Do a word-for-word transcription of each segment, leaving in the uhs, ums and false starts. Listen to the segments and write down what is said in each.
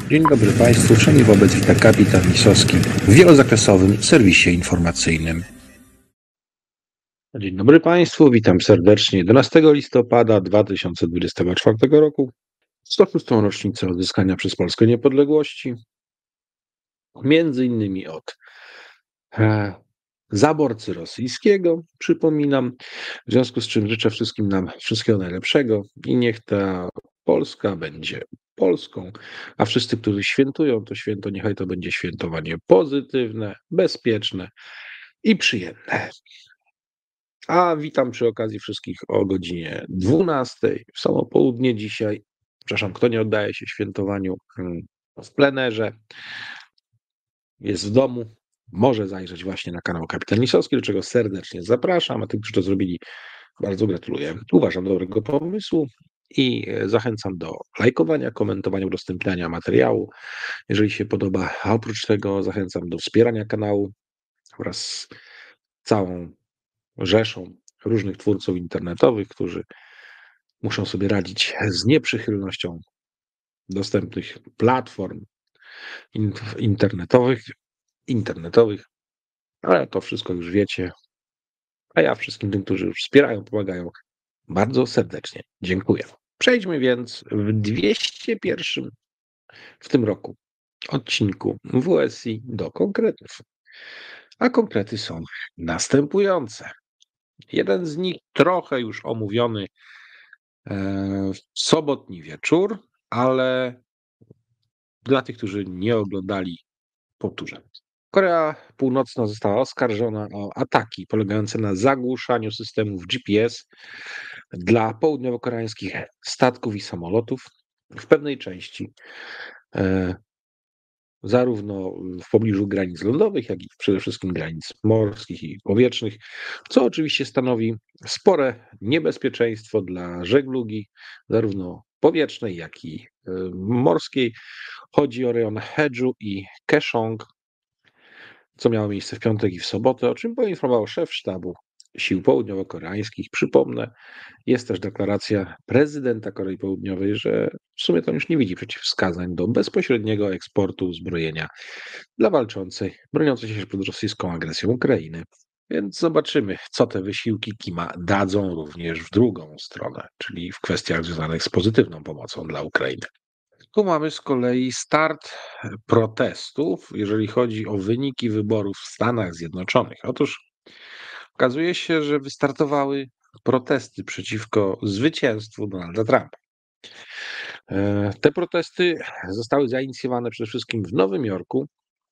Dzień dobry Państwu, wszędzie wobec wita kapitan Lisowski w wielozakresowym serwisie informacyjnym. Dzień dobry Państwu, witam serdecznie jedenastego listopada dwa tysiące dwudziestego czwartego roku, sto szóstą rocznicę odzyskania przez Polskę niepodległości, między innymi od e, zaborcy rosyjskiego, przypominam, w związku z czym życzę wszystkim nam wszystkiego najlepszego i niech ta Polska będzie Polską, a wszyscy, którzy świętują to święto, niechaj to będzie świętowanie pozytywne, bezpieczne i przyjemne. A witam przy okazji wszystkich o godzinie dwunastej w samo południe dzisiaj. Przepraszam, kto nie oddaje się świętowaniu mm, w plenerze, jest w domu, może zajrzeć właśnie na kanał Kapitan Lisowski, do czego serdecznie zapraszam, a tych, którzy to zrobili, bardzo gratuluję. Uważam dobrego pomysłu i zachęcam do lajkowania, komentowania, udostępniania materiału, jeżeli się podoba. A oprócz tego zachęcam do wspierania kanału wraz z całą rzeszą różnych twórców internetowych, którzy muszą sobie radzić z nieprzychylnością dostępnych platform internetowych, internetowych, ale to wszystko już wiecie. A ja wszystkim tym, którzy już wspierają, pomagają, bardzo serdecznie dziękuję. Przejdźmy więc w dwieście pierwszym w tym roku odcinku W S I do konkretów. A konkrety są następujące. Jeden z nich trochę już omówiony w sobotni wieczór, ale dla tych, którzy nie oglądali, powtórzę. Korea Północna została oskarżona o ataki polegające na zagłuszaniu systemów G P S dla południowo-koreańskich statków i samolotów w pewnej części, e, zarówno w pobliżu granic lądowych, jak i przede wszystkim granic morskich i powietrznych, co oczywiście stanowi spore niebezpieczeństwo dla żeglugi, zarówno powietrznej, jak i e, morskiej. Chodzi o rejon Hedżu i Kaesong, co miało miejsce w piątek i w sobotę, o czym poinformował szef sztabu sił południowo-koreańskich. Przypomnę, jest też deklaracja prezydenta Korei Południowej, że w sumie to już nie widzi przeciwwskazań do bezpośredniego eksportu uzbrojenia dla walczącej, broniącej się przed rosyjską agresją Ukrainy. Więc zobaczymy, co te wysiłki Kima dadzą również w drugą stronę, czyli w kwestiach związanych z pozytywną pomocą dla Ukrainy. Tu mamy z kolei start protestów, jeżeli chodzi o wyniki wyborów w Stanach Zjednoczonych. Otóż okazuje się, że wystartowały protesty przeciwko zwycięstwu Donalda Trumpa. E, Te protesty zostały zainicjowane przede wszystkim w Nowym Jorku,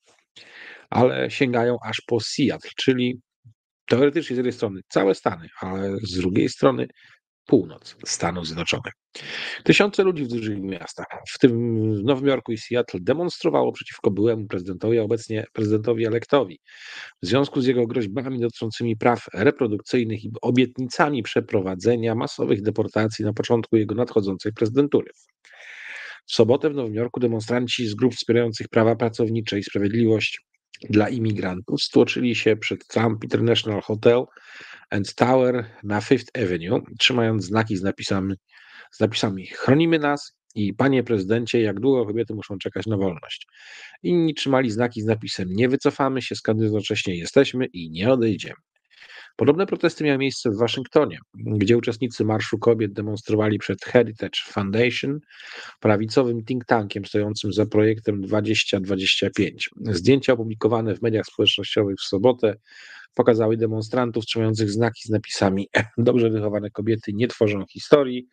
ale sięgają aż po Seattle, czyli teoretycznie z jednej strony całe Stany, ale z drugiej strony północ Stanów Zjednoczonych. Tysiące ludzi w dużych miastach, w tym w Nowym Jorku i Seattle, demonstrowało przeciwko byłemu prezydentowi, a obecnie prezydentowi elektowi, w związku z jego groźbami dotyczącymi praw reprodukcyjnych i obietnicami przeprowadzenia masowych deportacji na początku jego nadchodzącej prezydentury. W sobotę w Nowym Jorku demonstranci z grup wspierających prawa pracownicze i sprawiedliwość dla imigrantów stłoczyli się przed Trump International Hotel and Tower na Fifth Avenue, trzymając znaki z napisami, z napisami „Chronimy nas” i „Panie prezydencie, jak długo kobiety muszą czekać na wolność”. Inni trzymali znaki z napisem „Nie wycofamy się, skąd jednocześnie jesteśmy i nie odejdziemy”. Podobne protesty miały miejsce w Waszyngtonie, gdzie uczestnicy Marszu Kobiet demonstrowali przed Heritage Foundation, prawicowym think tankiem stojącym za projektem dwadzieścia dwadzieścia pięć. Zdjęcia opublikowane w mediach społecznościowych w sobotę pokazały demonstrantów trzymających znaki z napisami „Dobrze wychowane kobiety nie tworzą historii”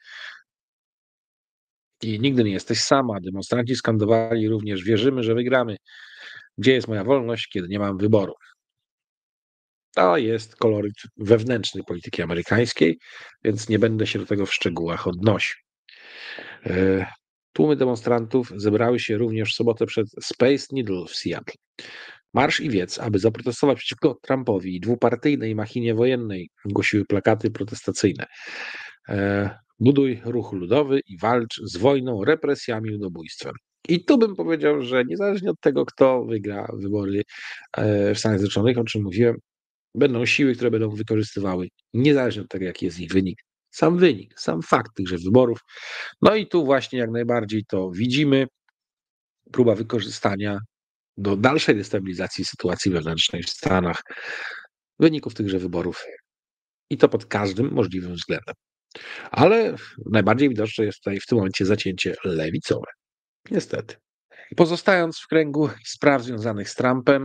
i „Nigdy nie jesteś sama”. Demonstranci skandowali również „Wierzymy, że wygramy”. „Gdzie jest moja wolność, kiedy nie mam wyboru”. To jest koloryt wewnętrzny polityki amerykańskiej, więc nie będę się do tego w szczegółach odnosił. E, Tłumy demonstrantów zebrały się również w sobotę przed Space Needle w Seattle. Marsz i wiec, aby zaprotestować przeciwko Trumpowi i dwupartyjnej machinie wojennej, głosiły plakaty protestacyjne. E, Buduj ruch ludowy i walcz z wojną, represjami, ludobójstwem. I tu bym powiedział, że niezależnie od tego, kto wygra wybory e, w Stanach Zjednoczonych, o czym mówiłem, będą siły, które będą wykorzystywały, niezależnie od tego, jaki jest ich wynik, sam wynik, sam fakt tychże wyborów. No i tu właśnie jak najbardziej to widzimy. próba wykorzystania do dalszej destabilizacji sytuacji wewnętrznej w Stanach wyników tychże wyborów. I to pod każdym możliwym względem. Ale najbardziej widoczne jest tutaj w tym momencie zacięcie lewicowe. Niestety. Pozostając w kręgu spraw związanych z Trumpem,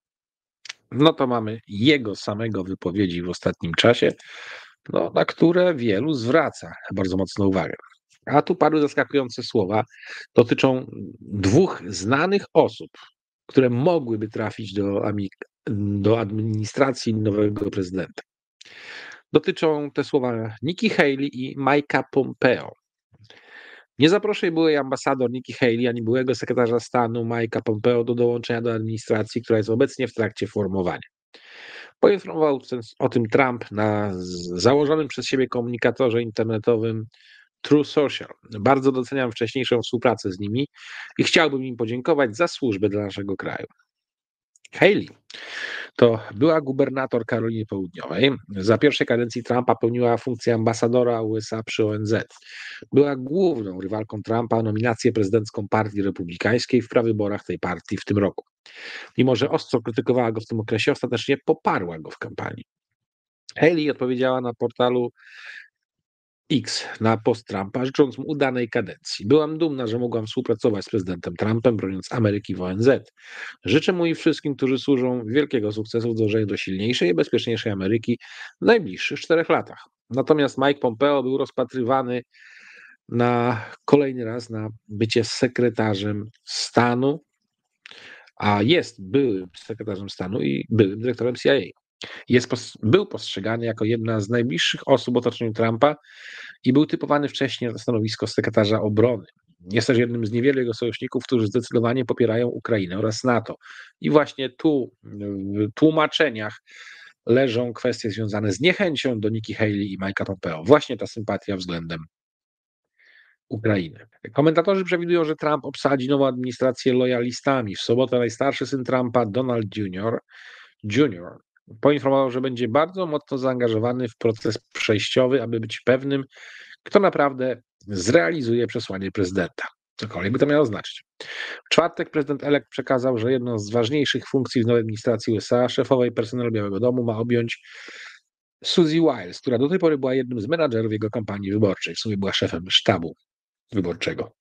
no to mamy jego samego wypowiedzi w ostatnim czasie, no, na które wielu zwraca bardzo mocno uwagę. A tu padły zaskakujące słowa, dotyczą dwóch znanych osób, które mogłyby trafić do, do administracji nowego prezydenta. Dotyczą te słowa Nikki Haley i Mike'a Pompeo. Nie zaproszę byłej ambasador Nikki Haley ani byłego sekretarza stanu Mike'a Pompeo do dołączenia do administracji, która jest obecnie w trakcie formowania. Poinformował o tym Trump na założonym przez siebie komunikatorze internetowym True Social. Bardzo doceniam wcześniejszą współpracę z nimi i chciałbym im podziękować za służbę dla naszego kraju. Haley to była gubernator Karoliny Południowej. Za pierwszej kadencji Trumpa pełniła funkcję ambasadora U S A przy O N Z. Była główną rywalką Trumpa o nominację prezydencką Partii Republikańskiej w prawyborach tej partii w tym roku. Mimo że ostro krytykowała go w tym okresie, ostatecznie poparła go w kampanii. Haley odpowiedziała na portalu X na post Trumpa, życząc mu udanej kadencji. Byłam dumna, że mogłam współpracować z prezydentem Trumpem, broniąc Ameryki w O N Z. Życzę mu i wszystkim, którzy służą, wielkiego sukcesu w dążeniu do silniejszej i bezpieczniejszej Ameryki w najbliższych czterech latach. Natomiast Mike Pompeo był rozpatrywany na kolejny raz na bycie sekretarzem stanu, a jest byłym sekretarzem stanu i byłym dyrektorem C I A. Jest, był postrzegany jako jedna z najbliższych osób w otoczeniu Trumpa i był typowany wcześniej na stanowisko sekretarza obrony. Jest też jednym z niewielu jego sojuszników, którzy zdecydowanie popierają Ukrainę oraz NATO. I właśnie tu w tłumaczeniach leżą kwestie związane z niechęcią do Nikki Haley i Mike'a Pompeo. Właśnie ta sympatia względem Ukrainy. Komentatorzy przewidują, że Trump obsadzi nową administrację lojalistami. W sobotę najstarszy syn Trumpa, Donald Junior, Junior poinformował, że będzie bardzo mocno zaangażowany w proces przejściowy, aby być pewnym, kto naprawdę zrealizuje przesłanie prezydenta. Cokolwiek by to miało znaczyć. W czwartek prezydent elekt przekazał, że jedną z ważniejszych funkcji w nowej administracji U S A, szefowej personelu Białego Domu, ma objąć Suzy Wiles, która do tej pory była jednym z menadżerów jego kampanii wyborczej. W sumie była szefem sztabu wyborczego.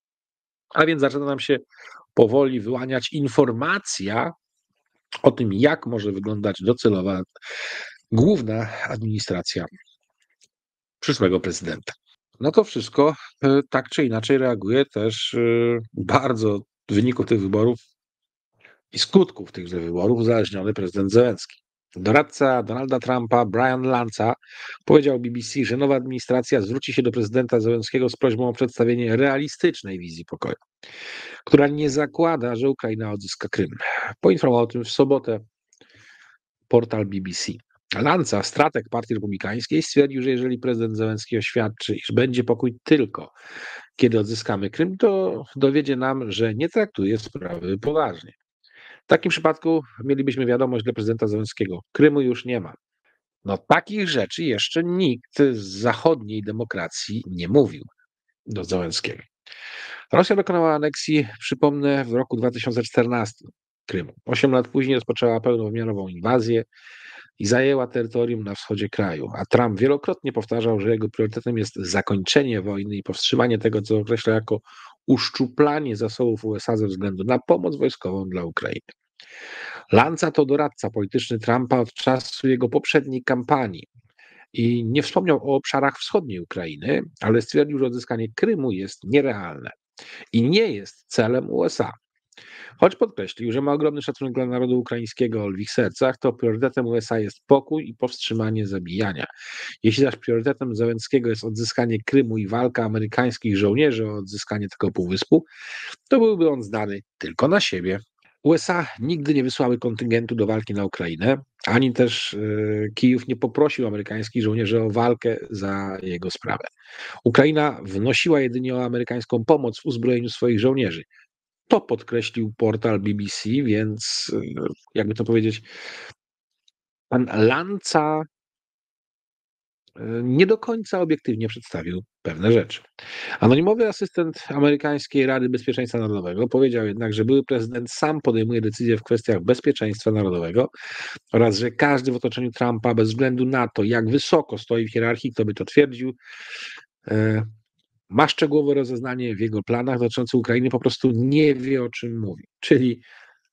A więc zaczyna nam się powoli wyłaniać informacja o tym, jak może wyglądać docelowa główna administracja przyszłego prezydenta. No to wszystko tak czy inaczej reaguje też bardzo wyników tych wyborów i skutków tychże wyborów uzależniony prezydent Zełenski. Doradca Donalda Trumpa, Brian Lanza, powiedział B B C, że nowa administracja zwróci się do prezydenta Zełenskiego z prośbą o przedstawienie realistycznej wizji pokoju, która nie zakłada, że Ukraina odzyska Krym. Poinformował o tym w sobotę portal B B C. Lanza, strateg Partii Republikańskiej, stwierdził, że jeżeli prezydent Zełenski oświadczy, iż będzie pokój tylko kiedy odzyskamy Krym, to dowiedzie nam, że nie traktuje sprawy poważnie. W takim przypadku mielibyśmy wiadomość dla prezydenta Zełenskiego: Krymu już nie ma. No takich rzeczy jeszcze nikt z zachodniej demokracji nie mówił do Zełenskiego. Rosja dokonała aneksji, przypomnę, w roku dwa tysiące czternastym Krymu. Osiem lat później rozpoczęła pełnowymiarową inwazję i zajęła terytorium na wschodzie kraju. A Trump wielokrotnie powtarzał, że jego priorytetem jest zakończenie wojny i powstrzymanie tego, co określa jako uszczuplanie zasobów U S A ze względu na pomoc wojskową dla Ukrainy. Lanza to doradca polityczny Trumpa od czasu jego poprzedniej kampanii i nie wspomniał o obszarach wschodniej Ukrainy, ale stwierdził, że odzyskanie Krymu jest nierealne i nie jest celem U S A. Choć podkreślił, że ma ogromny szacunek dla narodu ukraińskiego w ich sercach, to priorytetem U S A jest pokój i powstrzymanie zabijania. Jeśli zaś priorytetem Zełenskiego jest odzyskanie Krymu i walka amerykańskich żołnierzy o odzyskanie tego półwyspu, to byłby on zdany tylko na siebie. U S A nigdy nie wysłały kontyngentu do walki na Ukrainę, ani też yy, Kijów nie poprosił amerykańskich żołnierzy o walkę za jego sprawę. Ukraina wnosiła jedynie o amerykańską pomoc w uzbrojeniu swoich żołnierzy. To podkreślił portal B B C, więc jakby to powiedzieć, pan Lanza nie do końca obiektywnie przedstawił pewne rzeczy. Anonimowy asystent amerykańskiej Rady Bezpieczeństwa Narodowego powiedział jednak, że były prezydent sam podejmuje decyzje w kwestiach bezpieczeństwa narodowego oraz że każdy w otoczeniu Trumpa, bez względu na to, jak wysoko stoi w hierarchii, kto by to twierdził, e, ma szczegółowe rozeznanie w jego planach dotyczących Ukrainy, po prostu nie wie, o czym mówi. Czyli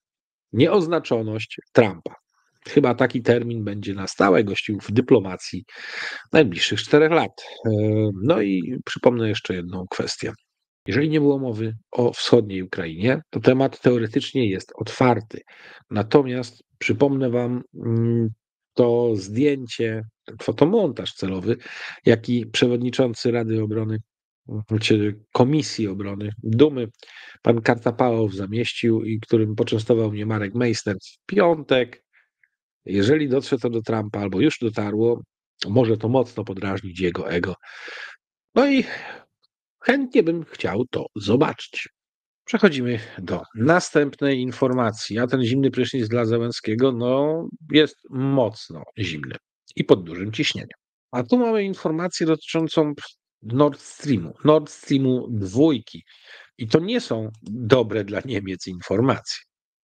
nieoznaczoność Trumpa. Chyba taki termin będzie na stałe gościł w dyplomacji najbliższych czterech lat. E, No i przypomnę jeszcze jedną kwestię. Jeżeli nie było mowy o wschodniej Ukrainie, to temat teoretycznie jest otwarty. Natomiast przypomnę Wam mm, to zdjęcie, ten fotomontaż celowy, jaki przewodniczący Rady Obrony, czy Komisji Obrony Dumy, pan Kartapałow zamieścił i którym poczęstował mnie Marek Meister w piątek. Jeżeli dotrze to do Trumpa, albo już dotarło, może to mocno podrażnić jego ego. No i chętnie bym chciał to zobaczyć. Przechodzimy do następnej informacji. A ten zimny prysznic dla Zełenskiego no, jest mocno zimny i pod dużym ciśnieniem. A tu mamy informację dotyczącą Nord Streamu, Nord Streamu dwójki. I to nie są dobre dla Niemiec informacje.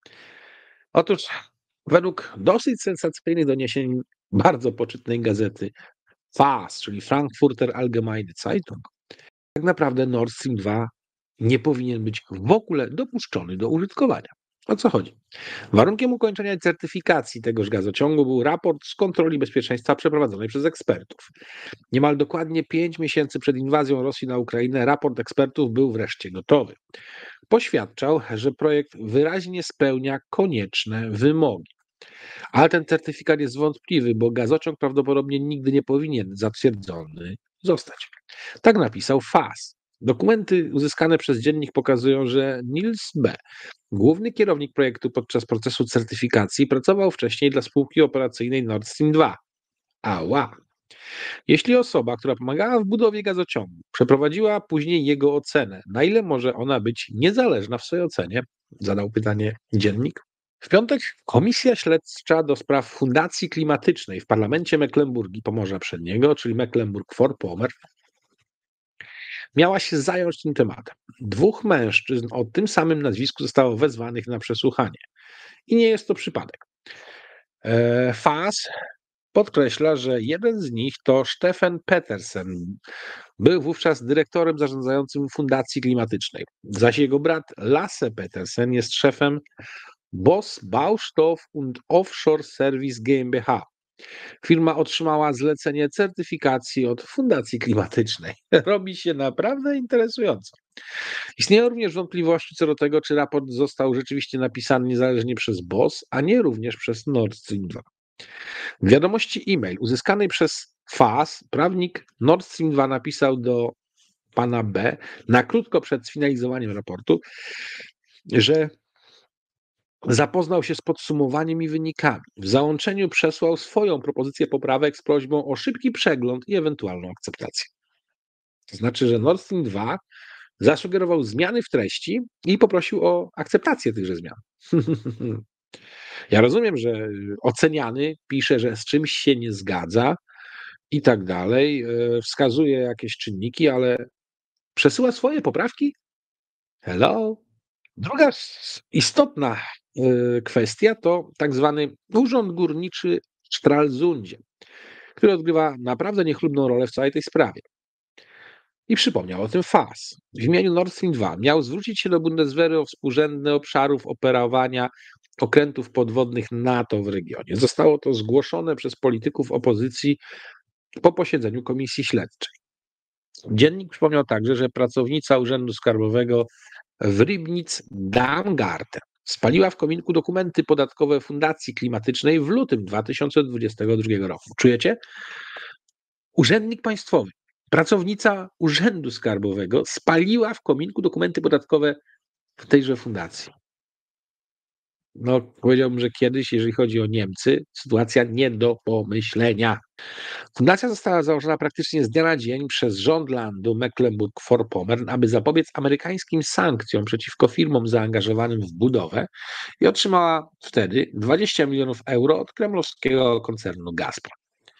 Otóż według dosyć sensacyjnych doniesień bardzo poczytnej gazety F A S, czyli Frankfurter Allgemeine Zeitung, tak naprawdę Nord Stream dwa nie powinien być w ogóle dopuszczony do użytkowania. O co chodzi? Warunkiem ukończenia certyfikacji tegoż gazociągu był raport z kontroli bezpieczeństwa przeprowadzonej przez ekspertów. Niemal dokładnie pięć miesięcy przed inwazją Rosji na Ukrainę raport ekspertów był wreszcie gotowy. Poświadczał, że projekt wyraźnie spełnia konieczne wymogi. Ale ten certyfikat jest wątpliwy, bo gazociąg prawdopodobnie nigdy nie powinien zatwierdzony zostać. Tak napisał F A S. Dokumenty uzyskane przez dziennik pokazują, że Niels B., główny kierownik projektu podczas procesu certyfikacji, pracował wcześniej dla spółki operacyjnej Nord Stream dwa. Ała! Jeśli osoba, która pomagała w budowie gazociągu, przeprowadziła później jego ocenę, na ile może ona być niezależna w swojej ocenie? Zadał pytanie dziennik. W piątek Komisja Śledcza do spraw Fundacji Klimatycznej w parlamencie Mecklenburgii Pomorza Przedniego, czyli Mecklenburg-Vorpommern, miała się zająć tym tematem. Dwóch mężczyzn o tym samym nazwisku zostało wezwanych na przesłuchanie. I nie jest to przypadek. E, F A S podkreśla, że jeden z nich to Stefan Petersen. Był wówczas dyrektorem zarządzającym Fundacji Klimatycznej. Zaś jego brat Lasse Petersen jest szefem Boss Baustoff und Offshore Service GmbH. Firma otrzymała zlecenie certyfikacji od Fundacji Klimatycznej. Robi się naprawdę interesująco. Istnieją również wątpliwości co do tego, czy raport został rzeczywiście napisany niezależnie przez B O S, a nie również przez Nord Stream dwa. W wiadomości e-mail uzyskanej przez F A S prawnik Nord Stream dwa napisał do pana B. na krótko przed sfinalizowaniem raportu, że zapoznał się z podsumowaniem i wynikami. W załączeniu przesłał swoją propozycję poprawek z prośbą o szybki przegląd i ewentualną akceptację. To znaczy, że Nord Stream dwa zasugerował zmiany w treści i poprosił o akceptację tychże zmian. Ja rozumiem, że oceniany pisze, że z czymś się nie zgadza i tak dalej, wskazuje jakieś czynniki, ale przesyła swoje poprawki? Hello? Druga istotna kwestia to tak zwany Urząd Górniczy w Stralsundzie, który odgrywa naprawdę niechlubną rolę w całej tej sprawie. I przypomniał o tym F A S. W imieniu Nord Stream dwa miał zwrócić się do Bundeswehry o współrzędne obszarów operowania okrętów podwodnych NATO w regionie. Zostało to zgłoszone przez polityków opozycji po posiedzeniu Komisji Śledczej. Dziennik przypomniał także, że pracownica Urzędu Skarbowego w Rybnic-Darmgarten spaliła w kominku dokumenty podatkowe Fundacji Klimatycznej w lutym dwa tysiące dwudziestego drugiego roku. Czujecie? Urzędnik państwowy, pracownica Urzędu Skarbowego spaliła w kominku dokumenty podatkowe w tejże fundacji. No, powiedziałbym, że kiedyś, jeżeli chodzi o Niemcy, sytuacja nie do pomyślenia. Fundacja została założona praktycznie z dnia na dzień przez rząd landu Mecklenburg-Vorpommern, aby zapobiec amerykańskim sankcjom przeciwko firmom zaangażowanym w budowę i otrzymała wtedy dwadzieścia milionów euro od kremlowskiego koncernu Gazprom.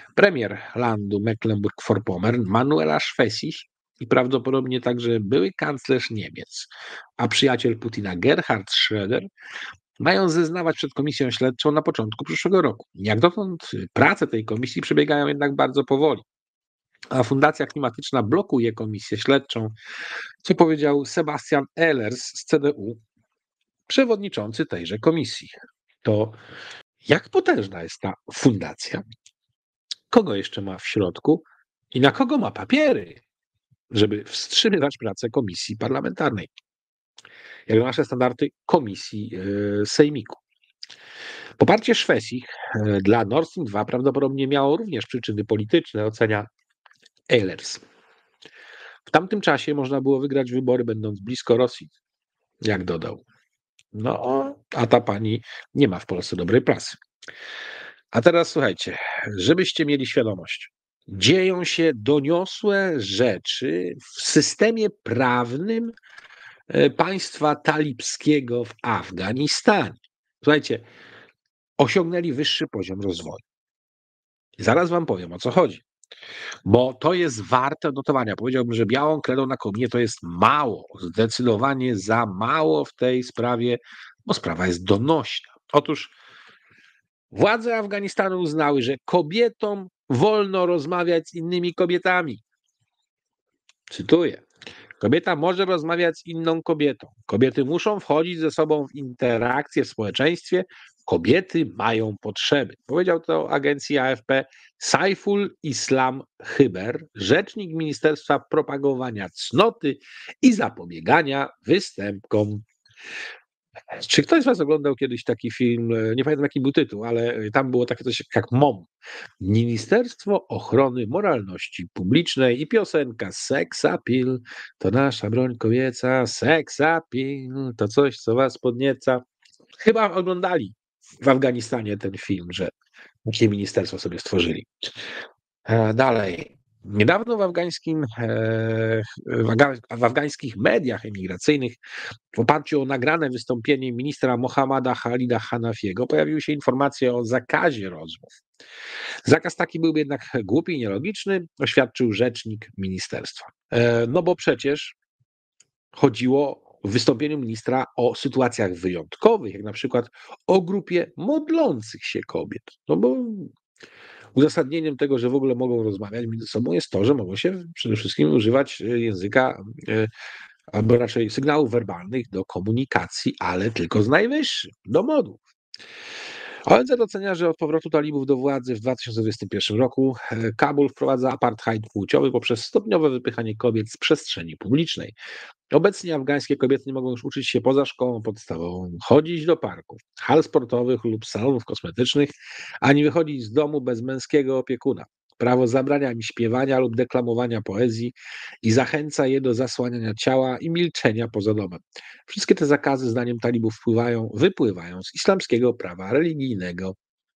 Premier landu Mecklenburg-Vorpommern Manuela Schwesig i prawdopodobnie także były kanclerz Niemiec, a przyjaciel Putina Gerhard Schröder mają zeznawać przed komisją śledczą na początku przyszłego roku. Jak dotąd prace tej komisji przebiegają jednak bardzo powoli, a Fundacja Klimatyczna blokuje komisję śledczą, co powiedział Sebastian Ehlers z C D U, przewodniczący tejże komisji. To jak potężna jest ta fundacja? Kogo jeszcze ma w środku i na kogo ma papiery, żeby wstrzymywać pracę komisji parlamentarnej? Jak na nasze standardy komisji yy, sejmiku. Poparcie Szwecji yy, dla Nord Stream dwa prawdopodobnie miało również przyczyny polityczne, ocenia Ehlers. W tamtym czasie można było wygrać wybory, będąc blisko Rosji, jak dodał. No, a ta pani nie ma w Polsce dobrej prasy. A teraz słuchajcie, żebyście mieli świadomość. Dzieją się doniosłe rzeczy w systemie prawnym państwa talibskiego w Afganistanie. Słuchajcie, osiągnęli wyższy poziom rozwoju. Zaraz wam powiem, o co chodzi. Bo to jest warte notowania. Powiedziałbym, że białą kredą na kominie to jest mało, zdecydowanie za mało w tej sprawie, bo sprawa jest donośna. Otóż władze Afganistanu uznały, że kobietom wolno rozmawiać z innymi kobietami. Cytuję. Kobieta może rozmawiać z inną kobietą. Kobiety muszą wchodzić ze sobą w interakcje w społeczeństwie. Kobiety mają potrzeby. Powiedział to agencji A F P Saiful Islam Chyber, rzecznik Ministerstwa Propagowania Cnoty i Zapobiegania Występkom. Czy ktoś z was oglądał kiedyś taki film, nie pamiętam jaki był tytuł, ale tam było takie coś jak M O M. Ministerstwo Ochrony Moralności Publicznej i piosenka Sex Appeal to nasza broń kobieca, Sex Appeal to coś, co was podnieca. Chyba oglądali w Afganistanie ten film, że takie ministerstwo sobie stworzyli. E, dalej. Niedawno w, afgańskim, e, w, aga, w afgańskich mediach emigracyjnych w oparciu o nagrane wystąpienie ministra Mohammada Khalida Hanafiego pojawiły się informacje o zakazie rozmów. Zakaz taki byłby jednak głupi i nielogiczny, oświadczył rzecznik ministerstwa. E, no bo przecież chodziło w wystąpieniu ministra o sytuacjach wyjątkowych, jak na przykład o grupie modlących się kobiet. No bo uzasadnieniem tego, że w ogóle mogą rozmawiać między sobą jest to, że mogą się przede wszystkim używać języka, albo raczej sygnałów werbalnych do komunikacji, ale tylko z najwyższym, do modłów. O N Z ocenia, że od powrotu talibów do władzy w dwa tysiące dwudziestym pierwszym roku Kabul wprowadza apartheid płciowy poprzez stopniowe wypychanie kobiet z przestrzeni publicznej. Obecnie afgańskie kobiety nie mogą już uczyć się poza szkołą podstawową, chodzić do parków, hal sportowych lub salonów kosmetycznych, ani wychodzić z domu bez męskiego opiekuna. Prawo zabrania im śpiewania lub deklamowania poezji i zachęca je do zasłaniania ciała i milczenia poza domem. Wszystkie te zakazy, zdaniem talibów, wpływają, wypływają z islamskiego prawa religijnego.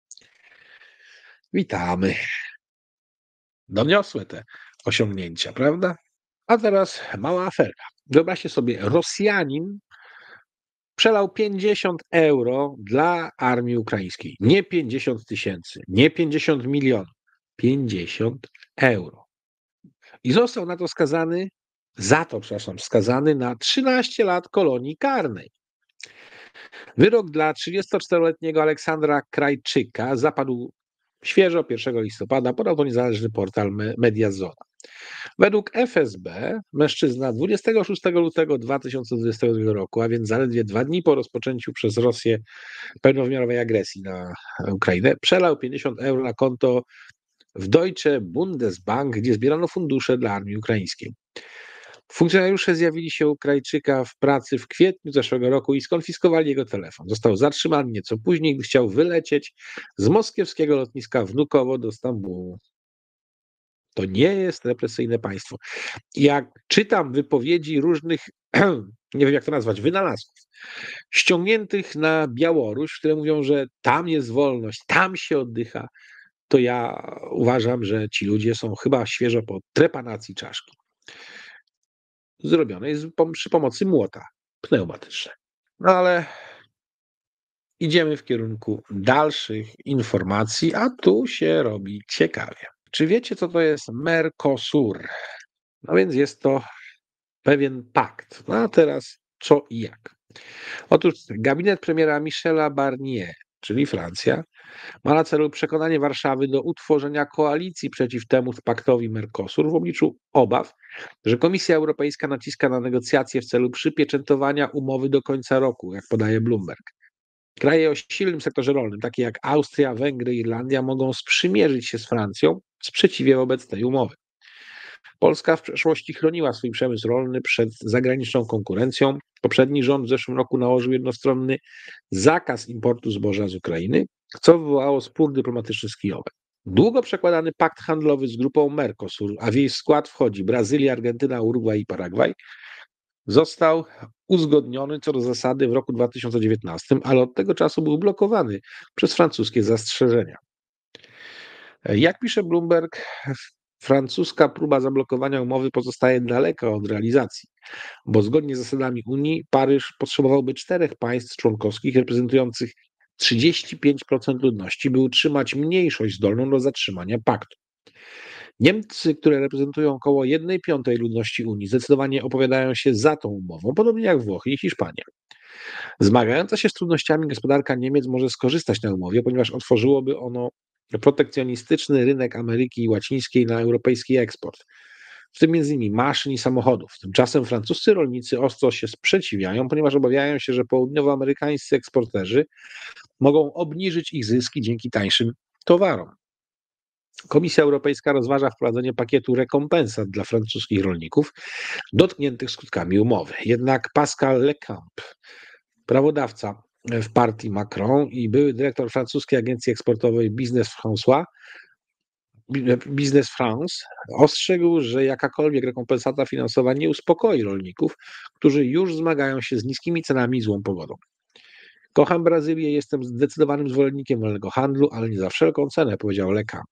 Witamy. Doniosłe te osiągnięcia, prawda? A teraz mała aferka. Wyobraźcie sobie, Rosjanin przelał pięćdziesiąt euro dla armii ukraińskiej. Nie pięćdziesiąt tysięcy, nie pięćdziesiąt milionów, pięćdziesiąt euro. I został na to skazany, za to, przepraszam, skazany na trzynaście lat kolonii karnej. Wyrok dla trzydziestoczteroletniego Aleksandra Krajczyka zapadł świeżo pierwszego listopada, podał to niezależny portal Mediazona. Według F S B mężczyzna dwudziestego szóstego lutego dwa tysiące dwudziestego drugiego roku, a więc zaledwie dwa dni po rozpoczęciu przez Rosję pełnowymiarowej agresji na Ukrainę, przelał pięćdziesiąt euro na konto w Deutsche Bundesbank, gdzie zbierano fundusze dla armii ukraińskiej. Funkcjonariusze zjawili się u Krajczyka w pracy w kwietniu zeszłego roku i skonfiskowali jego telefon. Został zatrzymany nieco później, gdy chciał wylecieć z moskiewskiego lotniska Wnukowo do Stambułu. To nie jest represyjne państwo. Jak czytam wypowiedzi różnych, nie wiem jak to nazwać, wynalazków, ściągniętych na Białoruś, które mówią, że tam jest wolność, tam się oddycha, to ja uważam, że ci ludzie są chyba świeżo po trepanacji czaszki. Zrobionej przy pomocy młota pneumatycznego. No ale idziemy w kierunku dalszych informacji, a tu się robi ciekawie. Czy wiecie, co to jest Mercosur? No więc jest to pewien pakt. No a teraz co i jak? Otóż gabinet premiera Michela Barnier, czyli Francja, ma na celu przekonanie Warszawy do utworzenia koalicji przeciw temu paktowi Mercosur w obliczu obaw, że Komisja Europejska naciska na negocjacje w celu przypieczętowania umowy do końca roku, jak podaje Bloomberg. Kraje o silnym sektorze rolnym, takie jak Austria, Węgry, Irlandia, mogą sprzymierzyć się z Francją w sprzeciwie wobec tej umowy. Polska w przeszłości chroniła swój przemysł rolny przed zagraniczną konkurencją. Poprzedni rząd w zeszłym roku nałożył jednostronny zakaz importu zboża z Ukrainy, co wywołało spór dyplomatyczny z Kijowem. Długo przekładany pakt handlowy z grupą Mercosur, a w jej skład wchodzi Brazylia, Argentyna, Urugwaj i Paragwaj, został uzgodniony co do zasady w roku dwa tysiące dziewiętnastym, ale od tego czasu był blokowany przez francuskie zastrzeżenia. Jak pisze Bloomberg, francuska próba zablokowania umowy pozostaje daleka od realizacji, bo zgodnie z zasadami Unii Paryż potrzebowałby czterech państw członkowskich reprezentujących trzydzieści pięć procent ludności, by utrzymać mniejszość zdolną do zatrzymania paktu. Niemcy, które reprezentują około jednej piątej ludności Unii, zdecydowanie opowiadają się za tą umową, podobnie jak Włochy i Hiszpania. Zmagająca się z trudnościami gospodarka Niemiec może skorzystać na umowie, ponieważ otworzyłoby ono protekcjonistyczny rynek Ameryki Łacińskiej na europejski eksport, w tym między innymi maszyn i samochodów. Tymczasem francuscy rolnicy ostro się sprzeciwiają, ponieważ obawiają się, że południowoamerykańscy eksporterzy mogą obniżyć ich zyski dzięki tańszym towarom. Komisja Europejska rozważa wprowadzenie pakietu rekompensat dla francuskich rolników dotkniętych skutkami umowy. Jednak Pascal Lecamp, prawodawca w partii Macron i były dyrektor francuskiej agencji eksportowej Business François, Business France, ostrzegł, że jakakolwiek rekompensata finansowa nie uspokoi rolników, którzy już zmagają się z niskimi cenami i złą pogodą. Kocham Brazylię, jestem zdecydowanym zwolennikiem wolnego handlu, ale nie za wszelką cenę, powiedział Lecamp.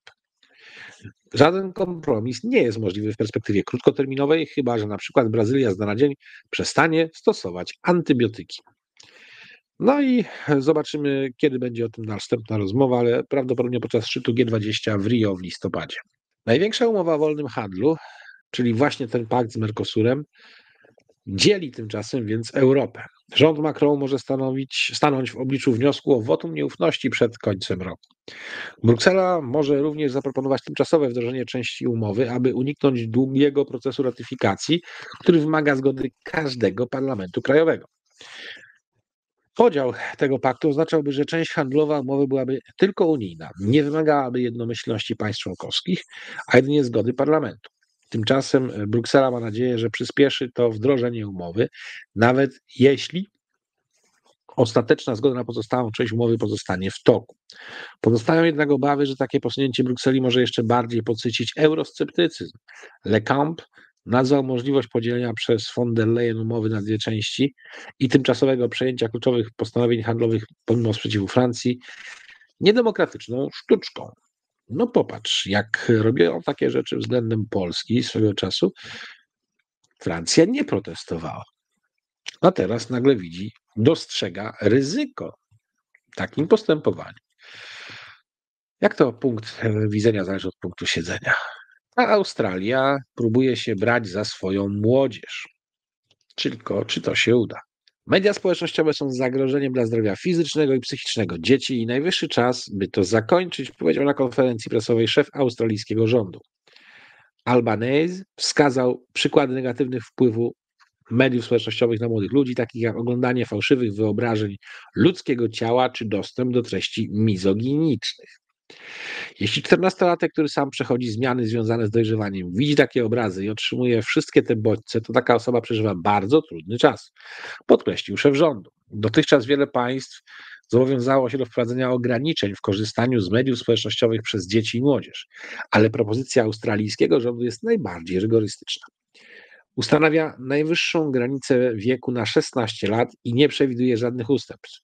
Żaden kompromis nie jest możliwy w perspektywie krótkoterminowej, chyba że na przykład Brazylia z dnia na dzień przestanie stosować antybiotyki. No i zobaczymy, kiedy będzie o tym następna rozmowa, ale prawdopodobnie podczas szczytu G dwadzieścia w Rio w listopadzie. Największa umowa o wolnym handlu, czyli właśnie ten pakt z Mercosurem, dzieli tymczasem więc Europę. Rząd Macron może stanowić, stanąć w obliczu wniosku o wotum nieufności przed końcem roku. Bruksela może również zaproponować tymczasowe wdrożenie części umowy, aby uniknąć długiego procesu ratyfikacji, który wymaga zgody każdego parlamentu krajowego. Podział tego paktu oznaczałby, że część handlowa umowy byłaby tylko unijna, nie wymagałaby jednomyślności państw członkowskich, a jedynie zgody parlamentu. Tymczasem Bruksela ma nadzieję, że przyspieszy to wdrożenie umowy, nawet jeśli ostateczna zgoda na pozostałą część umowy pozostanie w toku. Pozostają jednak obawy, że takie posunięcie Brukseli może jeszcze bardziej podsycić eurosceptycyzm. Lecamp nazwał możliwość podzielenia przez von der Leyen umowy na dwie części i tymczasowego przejęcia kluczowych postanowień handlowych pomimo sprzeciwu Francji niedemokratyczną sztuczką. No popatrz, jak robią takie rzeczy względem Polski swego czasu, Francja nie protestowała. A teraz nagle widzi, dostrzega ryzyko w takim postępowaniu. Jak to punkt widzenia zależy od punktu siedzenia? A Australia próbuje się brać za swoją młodzież. Tylko czy to się uda? Media społecznościowe są zagrożeniem dla zdrowia fizycznego i psychicznego dzieci i najwyższy czas, by to zakończyć, powiedział na konferencji prasowej szef australijskiego rządu. Albanese wskazał przykłady negatywnych wpływu mediów społecznościowych na młodych ludzi, takich jak oglądanie fałszywych wyobrażeń ludzkiego ciała czy dostęp do treści mizoginicznych. Jeśli czternastolatek, który sam przechodzi zmiany związane z dojrzewaniem, widzi takie obrazy i otrzymuje wszystkie te bodźce, to taka osoba przeżywa bardzo trudny czas, podkreślił szef rządu. Dotychczas wiele państw zobowiązało się do wprowadzenia ograniczeń w korzystaniu z mediów społecznościowych przez dzieci i młodzież, ale propozycja australijskiego rządu jest najbardziej rygorystyczna. Ustanawia najwyższą granicę wieku na szesnaście lat i nie przewiduje żadnych ustępstw,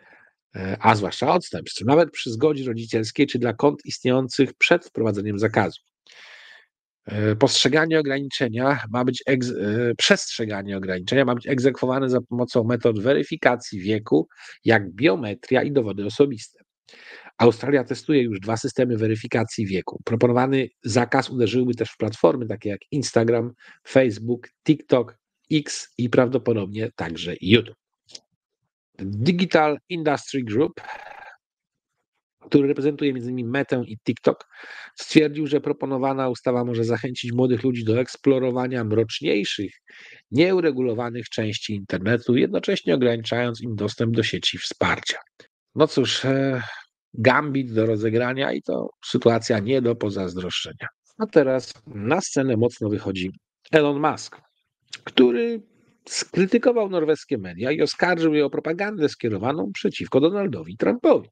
a zwłaszcza odstępstw, nawet przy zgodzie rodzicielskiej czy dla kont istniejących przed wprowadzeniem zakazu. E, Postrzeganie ograniczenia ma być egz, e, przestrzeganie ograniczenia ma być egzekwowane za pomocą metod weryfikacji wieku, jak biometria i dowody osobiste. Australia testuje już dwa systemy weryfikacji wieku. Proponowany zakaz uderzyłby też w platformy takie jak Instagram, Facebook, TikTok, X i prawdopodobnie także YouTube. Digital Industry Group, który reprezentuje m.in. Metę i TikTok, stwierdził, że proponowana ustawa może zachęcić młodych ludzi do eksplorowania mroczniejszych, nieuregulowanych części internetu, jednocześnie ograniczając im dostęp do sieci wsparcia. No cóż, e, gambit do rozegrania i to sytuacja nie do pozazdroszczenia. A teraz na scenę mocno wychodzi Elon Musk, który skrytykował norweskie media i oskarżył je o propagandę skierowaną przeciwko Donaldowi Trumpowi.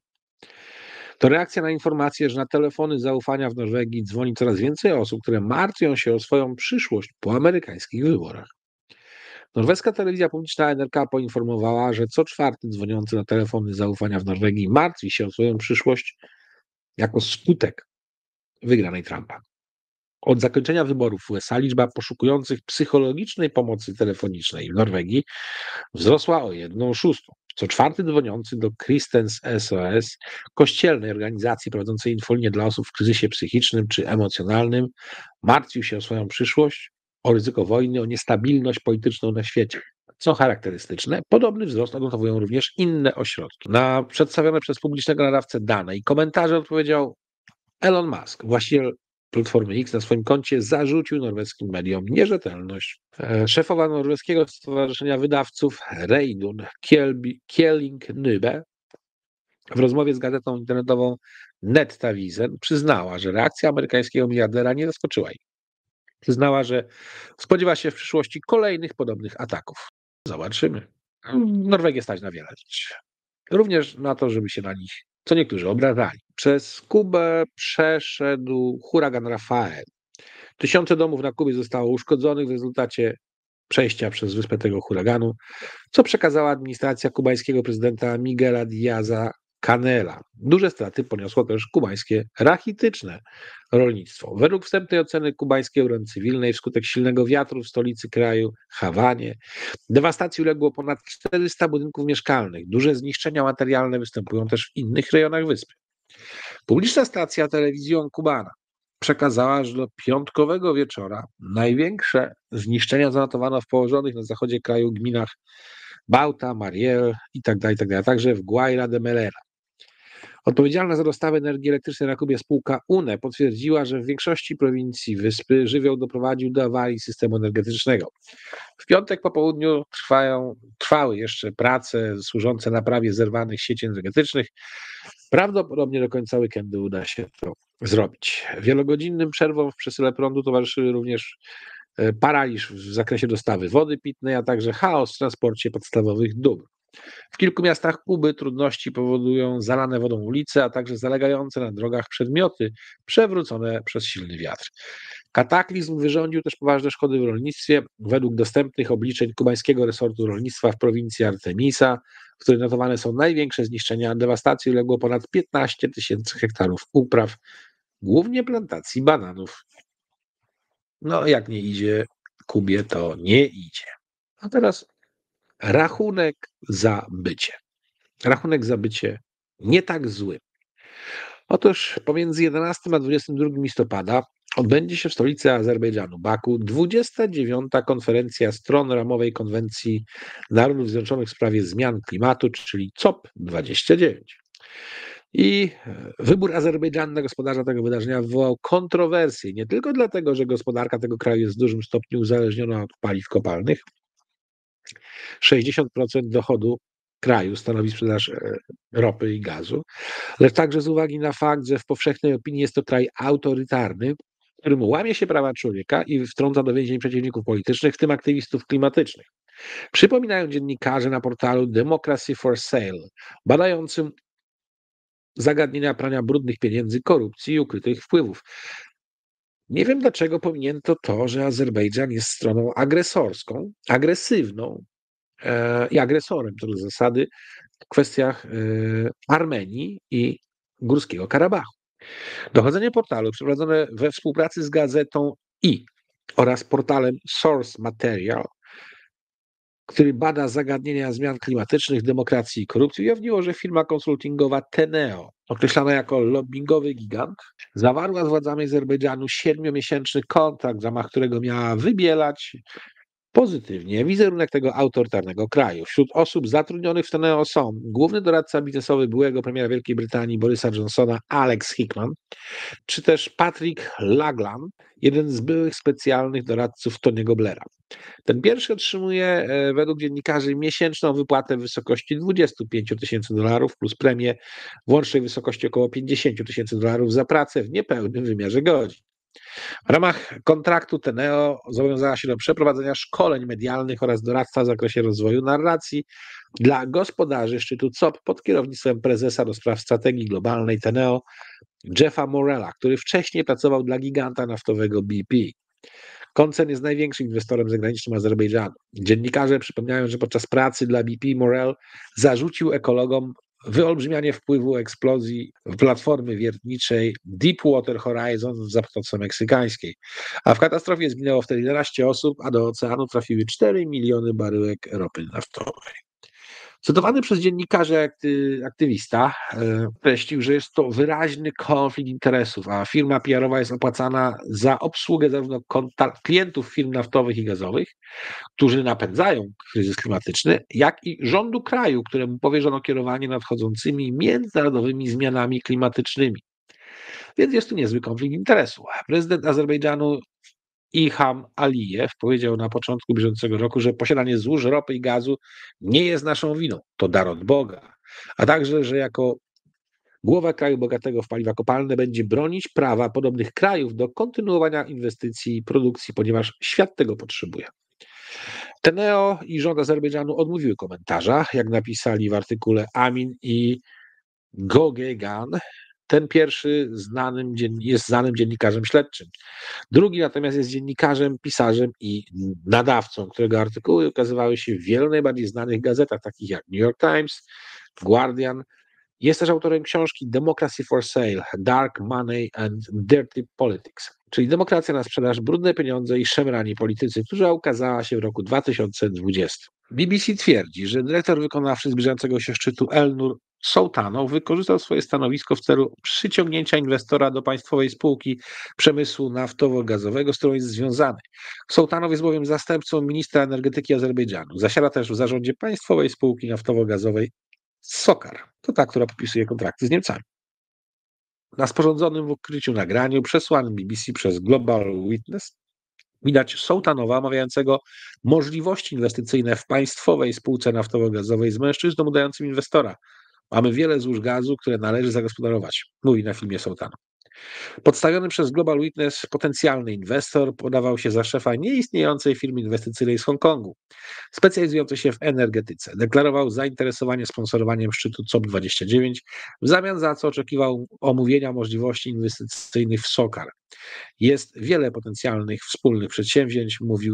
To reakcja na informację, że na telefony zaufania w Norwegii dzwoni coraz więcej osób, które martwią się o swoją przyszłość po amerykańskich wyborach. Norweska telewizja publiczna N R K poinformowała, że co czwarty dzwoniący na telefony zaufania w Norwegii martwi się o swoją przyszłość jako skutek wygranej Trumpa. Od zakończenia wyborów w U S A liczba poszukujących psychologicznej pomocy telefonicznej w Norwegii wzrosła o jedną szóstą. Co czwarty dzwoniący do Kristens S O S, kościelnej organizacji prowadzącej infolinię dla osób w kryzysie psychicznym czy emocjonalnym, martwił się o swoją przyszłość, o ryzyko wojny, o niestabilność polityczną na świecie. Co charakterystyczne, podobny wzrost odnotowują również inne ośrodki. Na przedstawione przez publicznego nadawcę dane i komentarze odpowiedział Elon Musk, właściciel Platformy X, na swoim koncie zarzucił norweskim mediom nierzetelność. E, Szefowa norweskiego Stowarzyszenia Wydawców Reidun Kjelling-Nybe w rozmowie z gazetą internetową Nettavisen przyznała, że reakcja amerykańskiego miliardera nie zaskoczyła jej. Przyznała, że spodziewa się w przyszłości kolejnych podobnych ataków. Zobaczymy. Norwegię stać na wiele rzeczy. Również na to, żeby się na nich co niektórzy obrażali. Przez Kubę przeszedł huragan Rafael. Tysiące domów na Kubie zostało uszkodzonych w rezultacie przejścia przez wyspę tego huraganu, co przekazała administracja kubańskiego prezydenta Miguela Diaza Canela. Duże straty poniosło też kubańskie rachityczne rolnictwo. Według wstępnej oceny kubańskiej obrony cywilnej wskutek silnego wiatru w stolicy kraju, Hawanie, dewastacji uległo ponad czterysta budynków mieszkalnych. Duże zniszczenia materialne występują też w innych rejonach wyspy. Publiczna stacja Telewizjon Cubana przekazała, że do piątkowego wieczora największe zniszczenia zanotowano w położonych na zachodzie kraju gminach Bauta, Mariel itd., itd., a także w Guaira de Melera. Odpowiedzialna za dostawę energii elektrycznej na Kubie spółka U N E potwierdziła, że w większości prowincji wyspy żywioł doprowadził do awarii systemu energetycznego. W piątek po południu trwają, trwały jeszcze prace służące naprawie zerwanych sieci energetycznych. Prawdopodobnie do końca weekendu uda się to zrobić. Wielogodzinnym przerwom w przesyle prądu towarzyszyły również paraliż w zakresie dostawy wody pitnej, a także chaos w transporcie podstawowych dóbr. W kilku miastach Kuby trudności powodują zalane wodą ulice, a także zalegające na drogach przedmioty przewrócone przez silny wiatr. Kataklizm wyrządził też poważne szkody w rolnictwie. Według dostępnych obliczeń kubańskiego resortu rolnictwa w prowincji Artemisa, w której notowane są największe zniszczenia, dewastacji uległo ponad piętnaście tysięcy hektarów upraw, głównie plantacji bananów. No, jak nie idzie Kubie, to nie idzie. A teraz rachunek za bycie. Rachunek za bycie nie tak zły. Otóż pomiędzy jedenastego a dwudziestego drugiego listopada odbędzie się w stolicy Azerbejdżanu, Baku, dwudziesta dziewiąta konferencja stron ramowej konwencji Narodów Zjednoczonych w sprawie zmian klimatu, czyli C O P dwadzieścia dziewięć. I wybór Azerbejdżanu na gospodarza tego wydarzenia wywołał kontrowersje, nie tylko dlatego, że gospodarka tego kraju jest w dużym stopniu uzależniona od paliw kopalnych. sześćdziesiąt procent dochodu kraju stanowi sprzedaż ropy i gazu, lecz także z uwagi na fakt, że w powszechnej opinii jest to kraj autorytarny, w którym łamie się prawa człowieka i wtrąca do więzień przeciwników politycznych, w tym aktywistów klimatycznych. Przypominają dziennikarze na portalu Democracy for Sale, badającym zagadnienia prania brudnych pieniędzy, korupcji i ukrytych wpływów. Nie wiem, dlaczego pominięto to, że Azerbejdżan jest stroną agresorską, agresywną e, i agresorem co do zasady w kwestiach e, Armenii i Górskiego Karabachu. Dochodzenie portalu przeprowadzone we współpracy z gazetą I oraz portalem Source Material, który bada zagadnienia zmian klimatycznych, demokracji i korupcji, ujawniło, że firma konsultingowa Teneo, określana jako lobbingowy gigant, zawarła z władzami Azerbejdżanu siedmiomiesięczny kontrakt, w ramach którego miała wybielać pozytywnie wizerunek tego autorytarnego kraju. Wśród osób zatrudnionych w Teneo są główny doradca biznesowy byłego premiera Wielkiej Brytanii Borisa Johnsona Alex Hickman, czy też Patrick Laglan, jeden z byłych specjalnych doradców Tony'ego Blaira. Ten pierwszy otrzymuje e, według dziennikarzy miesięczną wypłatę w wysokości dwadzieścia pięć tysięcy dolarów plus premię w łącznej wysokości około pięćdziesiąt tysięcy dolarów za pracę w niepełnym wymiarze godzin. W ramach kontraktu Teneo zobowiązała się do przeprowadzenia szkoleń medialnych oraz doradztwa w zakresie rozwoju narracji dla gospodarzy szczytu C O P pod kierownictwem prezesa do spraw strategii globalnej Teneo Jeffa Morella, który wcześniej pracował dla giganta naftowego B P. Koncern jest największym inwestorem zagranicznym Azerbejdżanu. Dziennikarze przypomniają, że podczas pracy dla B P Morel zarzucił ekologom wyolbrzymianie wpływu eksplozji platformy wiertniczej Deepwater Horizon w Zatoce Meksykańskiej, a w katastrofie zginęło wtedy jedenaście osób, a do oceanu trafiły cztery miliony baryłek ropy naftowej. Cytowany przez dziennikarzy akty, aktywista e, określił, że jest to wyraźny konflikt interesów, a firma P R owa jest opłacana za obsługę zarówno kontakt klientów firm naftowych i gazowych, którzy napędzają kryzys klimatyczny, jak i rządu kraju, któremu powierzono kierowanie nadchodzącymi międzynarodowymi zmianami klimatycznymi. Więc jest tu niezły konflikt interesów. Prezydent Azerbejdżanu Ilham Alijew powiedział na początku bieżącego roku, że posiadanie złóż ropy i gazu nie jest naszą winą, to dar od Boga, a także, że jako głowa kraju bogatego w paliwa kopalne będzie bronić prawa podobnych krajów do kontynuowania inwestycji i produkcji, ponieważ świat tego potrzebuje. Teneo i rząd Azerbejdżanu odmówiły komentarza, jak napisali w artykule Amin i Gogegan. Ten pierwszy znanym, jest znanym dziennikarzem śledczym. Drugi natomiast jest dziennikarzem, pisarzem i nadawcą, którego artykuły ukazywały się w wielu najbardziej znanych gazetach, takich jak New York Times, Guardian. Jest też autorem książki Democracy for Sale, Dark Money and Dirty Politics, czyli Demokracja na sprzedaż, brudne pieniądze i szemrani politycy, która ukazała się w roku dwa tysiące dwudziestym. B B C twierdzi, że dyrektor wykonawczy zbliżającego się szczytu Elnur Sołtanow wykorzystał swoje stanowisko w celu przyciągnięcia inwestora do państwowej spółki przemysłu naftowo-gazowego, z którą jest związany. Sołtanow jest bowiem zastępcą ministra energetyki Azerbejdżanu. Zasiada też w zarządzie państwowej spółki naftowo-gazowej Sokar. To ta, która podpisuje kontrakty z Niemcami. Na sporządzonym w ukryciu nagraniu przesłanym B B C przez Global Witness widać Sołtanowa omawiającego możliwości inwestycyjne w państwowej spółce naftowo-gazowej z mężczyzną udającym inwestora. Mamy wiele złóż gazu, które należy zagospodarować, mówi na filmie Sołtanow. Podstawiony przez Global Witness potencjalny inwestor podawał się za szefa nieistniejącej firmy inwestycyjnej z Hongkongu, specjalizującej się w energetyce. Deklarował zainteresowanie sponsorowaniem szczytu C O P dwadzieścia dziewięć, w zamian za co oczekiwał omówienia możliwości inwestycyjnych w Sokar. Jest wiele potencjalnych wspólnych przedsięwzięć, mówił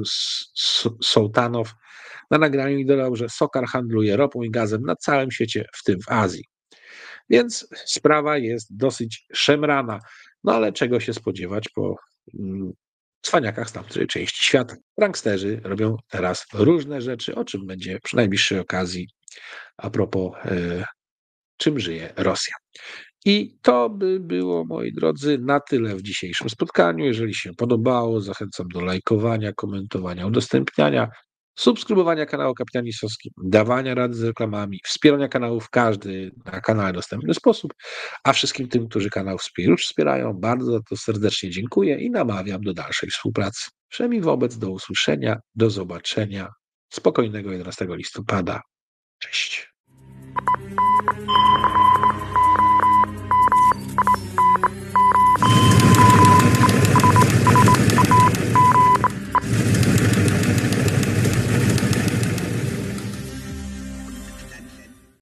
Sołtanow na nagraniu i dodał, że Sokar handluje ropą i gazem na całym świecie, w tym w Azji. Więc sprawa jest dosyć szemrana, no ale czego się spodziewać po mm, cwaniakach z tamtej części świata. Pranksterzy robią teraz różne rzeczy, o czym będzie przy najbliższej okazji a propos e, czym żyje Rosja. I to by było, moi drodzy, na tyle w dzisiejszym spotkaniu. Jeżeli się podobało, zachęcam do lajkowania, komentowania, udostępniania, subskrybowania kanału Kapitanisowski, dawania rady z reklamami, wspierania kanału w każdy na kanale dostępny sposób, a wszystkim tym, którzy kanał już wspierają, bardzo za to serdecznie dziękuję i namawiam do dalszej współpracy. Wszemi wobec do usłyszenia, do zobaczenia. Spokojnego jedenastego listopada. Cześć.